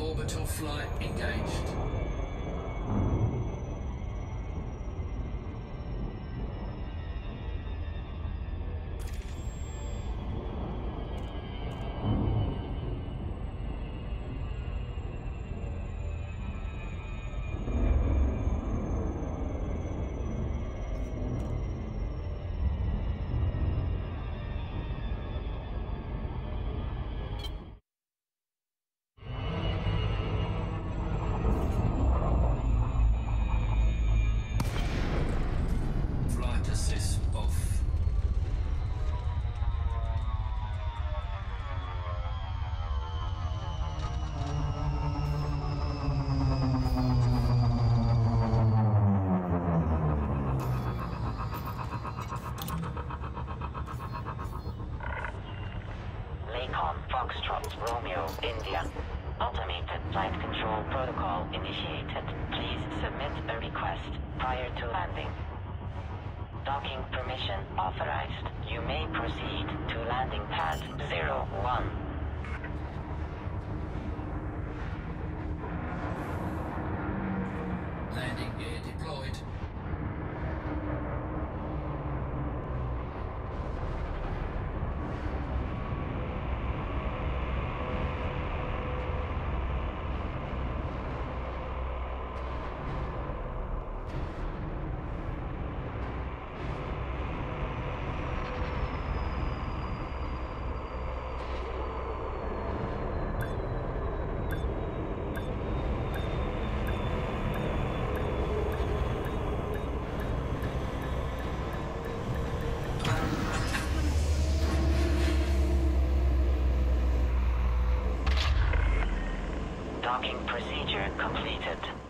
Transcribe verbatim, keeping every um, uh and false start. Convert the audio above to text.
Orbital flight engaged. Assist off. Lakon Foxtrot Romeo India. Automated flight control protocol initiated. Please submit a request prior to landing. Docking permission authorized. You may proceed to landing pad zero one. Landing gear deployed. Docking procedure completed.